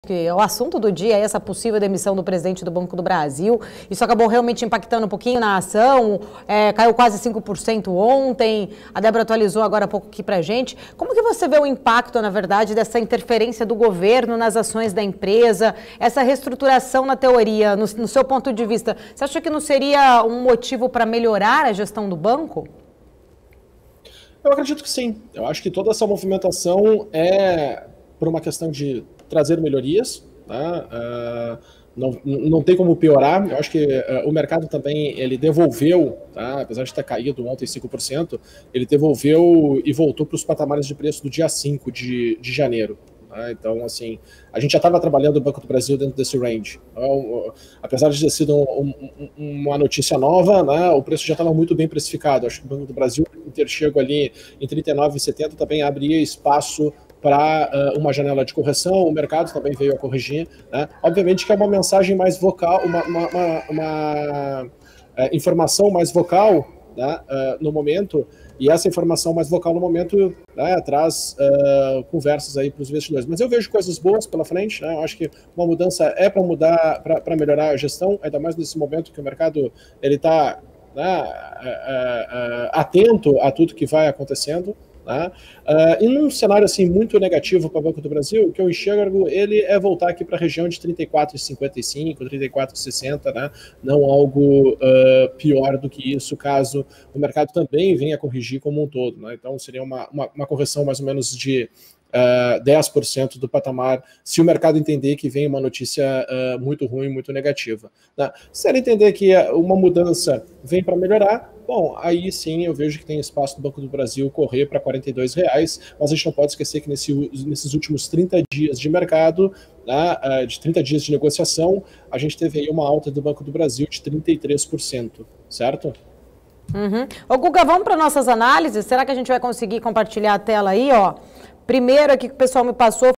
Que o assunto do dia é essa possível demissão do presidente do Banco do Brasil. Isso acabou realmente impactando um pouquinho na ação, caiu quase 5% ontem. A Débora atualizou agora há pouco aqui pra gente. Como que você vê o impacto, na verdade, dessa interferência do governo nas ações da empresa, essa reestruturação na teoria, no seu ponto de vista? Você acha que não seria um motivo para melhorar a gestão do banco? Eu acredito que sim. Eu acho que toda essa movimentação é por uma questão de trazer melhorias, tá? Não tem como piorar. Eu acho que o mercado também ele devolveu, tá? Apesar de ter caído ontem 5%, ele devolveu e voltou para os patamares de preço do dia 5 de janeiro. Tá? Então, assim, a gente já estava trabalhando o Banco do Brasil dentro desse range. Então, apesar de ter sido uma notícia nova, né, o preço já estava muito bem precificado. Acho que o Banco do Brasil chegou ali em 39,70, também abria espaço para uma janela de correção. O mercado também veio a corrigir, né? Obviamente que é uma mensagem mais vocal, uma informação mais vocal, né, no momento, e essa informação mais vocal no momento, né, traz conversas aí para os investidores. Mas eu vejo coisas boas pela frente, né? Eu acho que uma mudança é para mudar, para melhorar a gestão, ainda mais nesse momento que o mercado ele está, né, atento a tudo que vai acontecendo. Né? E num cenário assim muito negativo para o Banco do Brasil, o que eu enxergo ele é voltar aqui para a região de 34,55, 34,60, né? Não algo pior do que isso, caso o mercado também venha corrigir como um todo. Né? Então seria uma correção mais ou menos de 10% do patamar, se o mercado entender que vem uma notícia muito ruim, muito negativa. Né? Se ele entender que uma mudança vem para melhorar, bom, aí sim eu vejo que tem espaço do Banco do Brasil correr para R$42, mas a gente não pode esquecer que nesses últimos 30 dias de mercado, né, de 30 dias de negociação, a gente teve aí uma alta do Banco do Brasil de 33%, certo? Uhum. Ô, Guga, vamos para nossas análises? Será que a gente vai conseguir compartilhar a tela aí, ó? Primeiro aqui que o pessoal me passou